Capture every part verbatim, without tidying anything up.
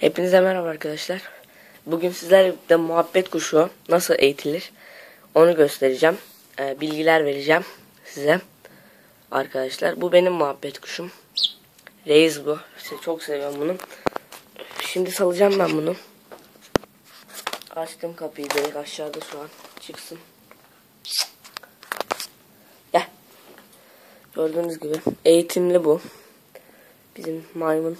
Hepinize merhaba arkadaşlar. Bugün sizlerle birlikte muhabbet kuşu nasıl eğitilir onu göstereceğim. Ee, bilgiler vereceğim size. Arkadaşlar bu benim muhabbet kuşum. Reis bu. İşte çok seviyorum bunu. Şimdi salacağım ben bunu. Açtım kapıyı, direkt aşağıda şu an. Çıksın. Gel. Gördüğünüz gibi eğitimli bu. Bizim maymun.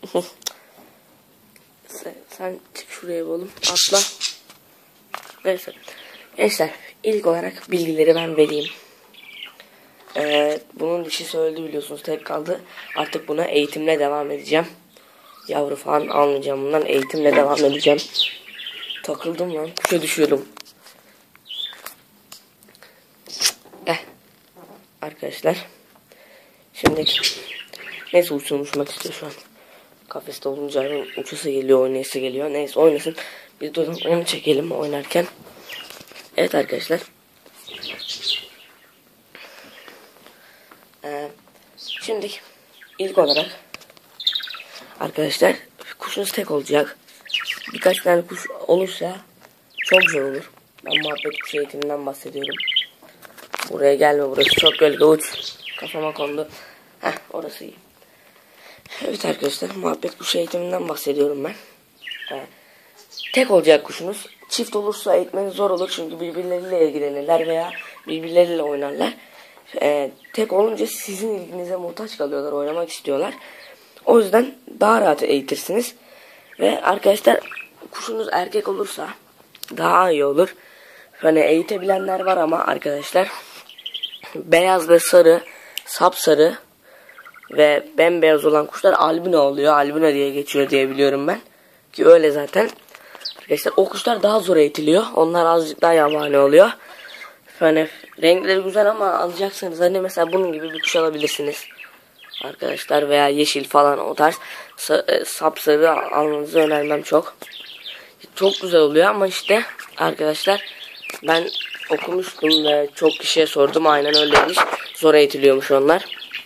Sen, sen çık şuraya oğlum. Atla. Neyse. Gençler, ilk olarak bilgileri ben vereyim. Ee, bunun dişi söyledi biliyorsunuz, tek kaldı. Artık buna eğitimle devam edeceğim. Yavru falan almayacağım bundan. Eğitimle devam edeceğim. Takıldım lan. Kuşa düşüyorum. Eh. Arkadaşlar. Şimdi neyse uçsun, uçmak istiyor şu an. Kafeste olunca uçası geliyor, oynayası geliyor. Neyse oynasın. Biz de onu çekelim oynarken. Evet arkadaşlar. Ee, şimdi ilk olarak arkadaşlar kuşunuz tek olacak. Birkaç tane kuş olursa çok güzel olur. Ben muhabbet kuş eğitiminden bahsediyorum. Buraya gelme, burası çok gölge, uç. Kafama kondu. Heh, orası iyi. Evet arkadaşlar, muhabbet kuş eğitiminden bahsediyorum ben. Ee, tek olacak kuşunuz. Çift olursa eğitmeniz zor olur çünkü birbirleriyle ilgilenirler veya birbirleriyle oynarlar. Ee, tek olunca sizin ilginize muhtaç kalıyorlar, oynamak istiyorlar. O yüzden daha rahat eğitirsiniz. Ve arkadaşlar kuşunuz erkek olursa daha iyi olur. Hani eğitebilenler var ama arkadaşlar beyaz ve sarı, sapsarı ve bembeyaz olan kuşlar albino oluyor. Albino diye geçiyor diye biliyorum ben. Ki öyle zaten. Arkadaşlar o kuşlar daha zor eğitiliyor. Onlar azıcık daha yabani oluyor. Hani renkleri güzel ama alacaksanız hani mesela bunun gibi bir kuş alabilirsiniz. Arkadaşlar veya yeşil falan o tarz sapsarı almanızı önermem çok. Çok güzel oluyor ama işte arkadaşlar ben okumuştum ve çok kişiye sordum, aynen öyleymiş. Zor eğitiliyormuş onlar.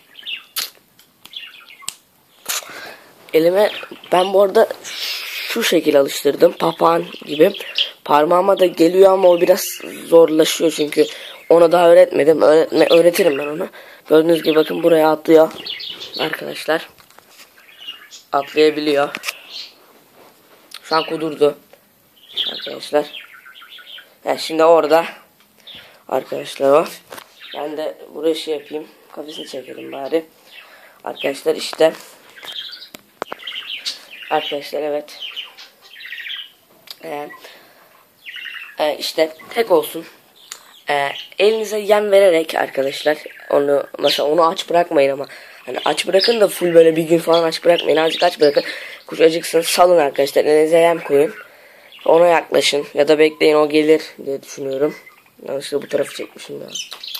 Elime ben bu arada şu şekil alıştırdım, papağan gibi. Parmağıma da geliyor ama o biraz zorlaşıyor çünkü ona daha öğretmedim. Öğretme, öğretirim ben onu. Gördüğünüz gibi bakın buraya atlıyor. Arkadaşlar atlayabiliyor. Şu an kudurdu. Arkadaşlar. Yani şimdi orada. Arkadaşlar o. Ben de buraya şey yapayım. Kafesini çekelim bari. Arkadaşlar işte. Arkadaşlar evet. Ee, e, işte tek olsun. Ee, elinize yem vererek arkadaşlar onu mesela onu aç bırakmayın ama hani aç bırakın da full böyle bir gün falan aç bırakmayın, azıcık aç bırakın, kuş acıksın, salın arkadaşlar, elinize yem koyun, ona yaklaşın ya da bekleyin, o gelir diye düşünüyorum. Yanlışlıkla bu tarafı çekmişim ya.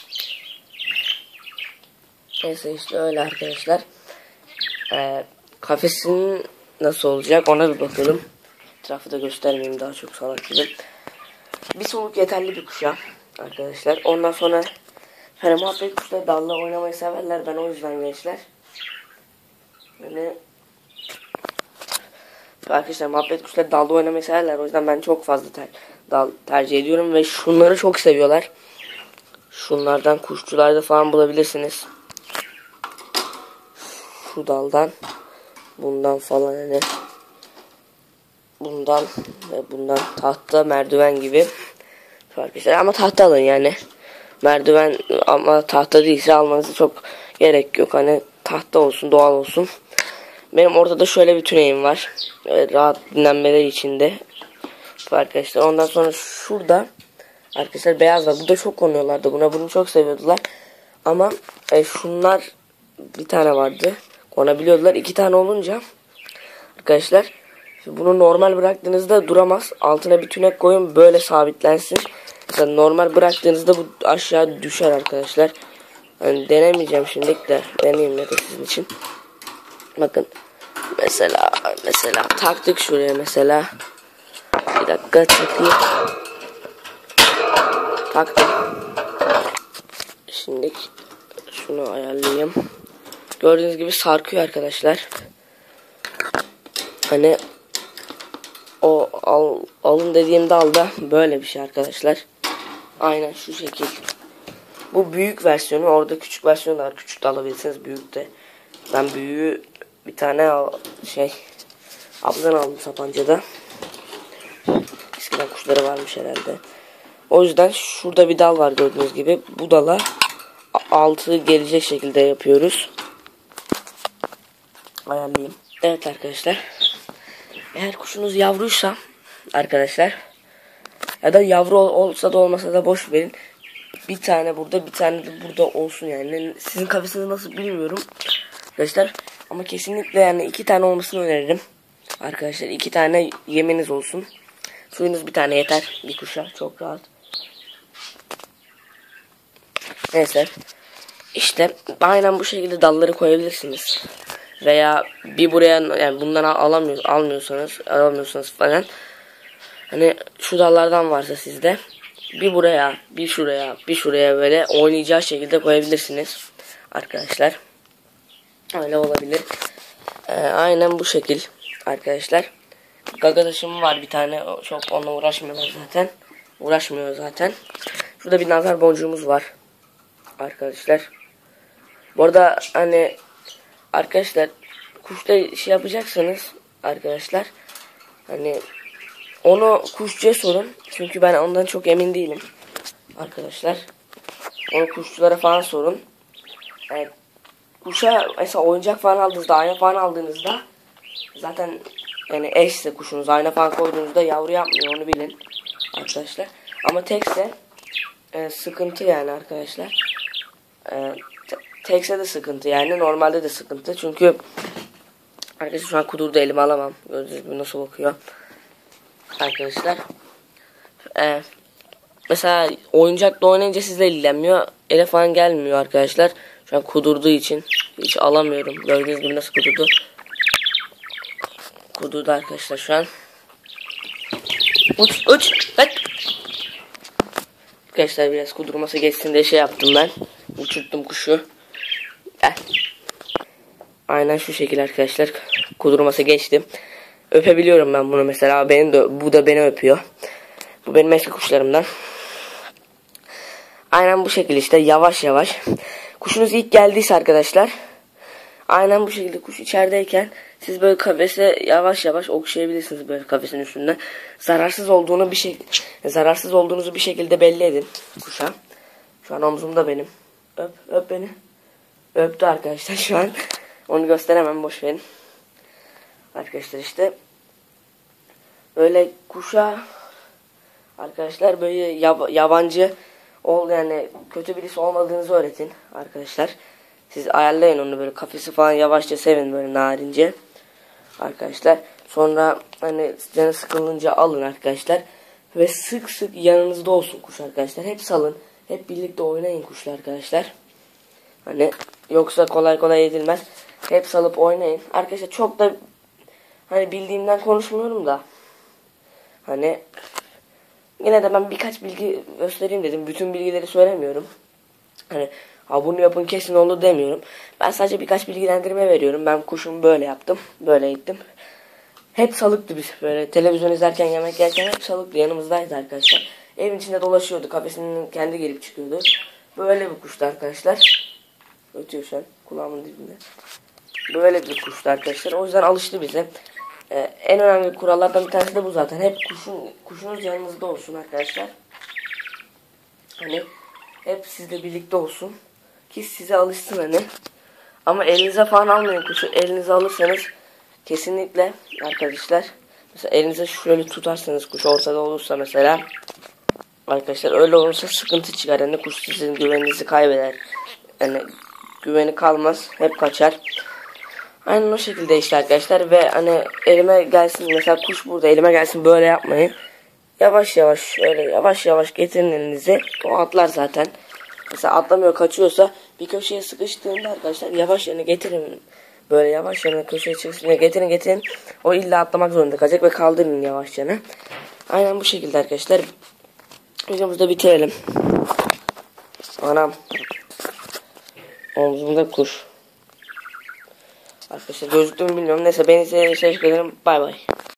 Neyse işte öyle arkadaşlar. Ee, kafesin nasıl olacak ona bir bakalım. Etrafı da göstermeyeyim, daha çok salak gibi. Bir soluk yeterli bir kuşa arkadaşlar. Ondan sonra hani muhabbet kuşları dalla oynamayı severler. Ben o yüzden gençler. Yani arkadaşlar muhabbet kuşları dalda oynamayı severler. O yüzden ben çok fazla ter dal tercih ediyorum ve şunları çok seviyorlar. Şunlardan kuşçularda falan bulabilirsiniz. Şu daldan, bundan falan hani. Bundan ve bundan tahta, merdiven gibi. Arkadaşlar ama tahta alın yani. Merdiven ama tahta değilse almanıza çok gerek yok. Hani tahta olsun, doğal olsun. Benim ortada şöyle bir tüneyim var. Evet, rahat dinlenmeleri içinde. Arkadaşlar ondan sonra şurada arkadaşlar beyaz var. Burada çok konuyorlardı buna. Bunu çok seviyordular. Ama e, şunlar bir tane vardı. Konabiliyordular. İki tane olunca arkadaşlar bunu normal bıraktığınızda duramaz. Altına bir tünek koyun, böyle sabitlensin. Mesela normal bıraktığınızda bu aşağı düşer arkadaşlar. Yani denemeyeceğim şimdilik de deneyeyim ya da sizin için. Bakın mesela mesela taktık şuraya mesela. Bir dakika takayım. Taktım. Şimdi şunu ayarlayayım. Gördüğünüz gibi sarkıyor arkadaşlar. Hani o al, alın dediğim dalda böyle bir şey arkadaşlar. Aynen şu şekil. Bu büyük versiyonu, orada küçük versiyonu var. Küçük de alabilirsiniz, büyük de. Ben büyüğü bir tane al, şey abladan aldım Sapanca'da. Eskiden kuşları varmış herhalde. O yüzden şurada bir dal var gördüğünüz gibi. Bu dala altı gelecek şekilde yapıyoruz. Ayarlayayım. Evet arkadaşlar. Eğer kuşunuz yavruysa arkadaşlar, ya da yavru olsa da olmasa da boş verin. Bir tane burada, bir tane de burada olsun yani. Sizin kafesiniz nasıl bilmiyorum arkadaşlar. Ama kesinlikle yani iki tane olmasını öneririm. Arkadaşlar iki tane yemeniz olsun. Suyunuz bir tane yeter bir kuşa, çok rahat. Neyse. İşte aynen bu şekilde dalları koyabilirsiniz. Veya bir buraya, yani bundan alamıyor, almıyorsanız, alamıyorsanız falan. Hani şu dallardan varsa sizde, bir buraya, bir şuraya, bir şuraya böyle oynayacağı şekilde koyabilirsiniz arkadaşlar. Öyle olabilir. Ee, aynen bu şekil arkadaşlar. Gagadaşım var bir tane, çok onunla uğraşmıyorlar zaten. Uğraşmıyor zaten. Şurada bir nazar boncuğumuz var arkadaşlar. Bu arada hani arkadaşlar, kuşta şey yapacaksanız arkadaşlar, hani onu kuşçuya sorun. Çünkü ben ondan çok emin değilim arkadaşlar. Onu kuşçulara falan sorun. Yani kuşa mesela oyuncak falan aldığınızda, ayna falan aldığınızda, zaten yani eşse kuşunuz, ayna falan koyduğunuzda yavru yapmıyor, onu bilin arkadaşlar. Ama tekse e, sıkıntı yani arkadaşlar. E, te tekse de sıkıntı yani, normalde de sıkıntı. Çünkü arkadaşlar şu an kudurdu, elime alamam. Gördüğünüz gibi nasıl bakıyor arkadaşlar. E, mesela oyuncakla oynayınca sizle ilgilenmiyor. Ele falan gelmiyor arkadaşlar. Şu an kudurduğu için hiç alamıyorum. Gördüğünüz gibi nasıl kudurdu. Kudurdu arkadaşlar şu an. Uç uç. Bak. Arkadaşlar biraz kudurması geçsin diye şey yaptım ben. Uçurttum kuşu. Gel. Aynen şu şekilde arkadaşlar. Kudurması geçti. Öpebiliyorum ben bunu mesela. Benim de, bu da beni öpüyor. Bu benim eski kuşlarımdan. Aynen bu şekilde işte, yavaş yavaş. Kuşunuz ilk geldiyse arkadaşlar, aynen bu şekilde kuş içerideyken siz böyle kafese yavaş yavaş okşayabilirsiniz, böyle kafesin üstünde. Zararsız olduğunu bir şey zararsız olduğunuzu bir şekilde belli edin kuşa. Şu an omzumda benim. Öp öp beni. Öptü arkadaşlar şu an. Onu gösteremem, boş verin. Arkadaşlar işte böyle kuşa arkadaşlar böyle yab yabancı ol, yani kötü birisi olmadığınızı öğretin arkadaşlar. Siz ayarlayın onu, böyle kafesi falan yavaşça sevin, böyle narince arkadaşlar. Sonra hani canı sıkılınca alın arkadaşlar. Ve sık sık yanınızda olsun kuş arkadaşlar. Hep salın. Hep birlikte oynayın kuşlar arkadaşlar. Hani yoksa kolay kolay edilmez. Hep salıp oynayın. Arkadaşlar çok da hani bildiğimden konuşmuyorum da. Hani yine de ben birkaç bilgi göstereyim dedim. Bütün bilgileri söylemiyorum. Hani ha bunu yapın kesin olur demiyorum. Ben sadece birkaç bilgilendirme veriyorum. Ben kuşumu böyle yaptım. Böyle gittim. Hep salıktı biz. Böyle televizyon izlerken, yemek yerken hep salıktı. Yanımızdaydı arkadaşlar. Evin içinde dolaşıyordu. Kafesinin kendi gelip çıkıyordu. Böyle bir kuştu arkadaşlar. Ötüyor şu an kulağımın dibinde. Böyle bir kuştu arkadaşlar. O yüzden alıştı bize. Ee, en önemli kurallardan bir tanesi de bu zaten. Hep kuşun, kuşunuz yanınızda olsun arkadaşlar. Hani hep sizle birlikte olsun. Ki size alışsın hani. Ama elinize falan almayın kuşu. Elinize alırsanız kesinlikle arkadaşlar. Mesela elinize şöyle tutarsanız, kuş ortada olursa mesela. Arkadaşlar öyle olursa sıkıntı çıkar. Yani kuş sizin güveninizi kaybeder. Yani güveni kalmaz. Hep kaçar. Aynen o şekilde işte arkadaşlar. Ve hani elime gelsin mesela, kuş burada elime gelsin, böyle yapmayın. Yavaş yavaş şöyle yavaş yavaş getirin elinizi. O atlar zaten. Mesela atlamıyor, kaçıyorsa bir köşeye sıkıştığında arkadaşlar yavaş yerine getirin. Böyle yavaş yerine köşeye çıksın, getirin getirin. O illa atlamak zorunda kalacak ve kaldırın yavaş yerine. Aynen bu şekilde arkadaşlar. Videomuzu da bitirelim. Anam. Omzumda kuş. Arkadaşlar gözüktü mü bilmiyorum. Neyse, beni size teşekkür ederim. Bay bay.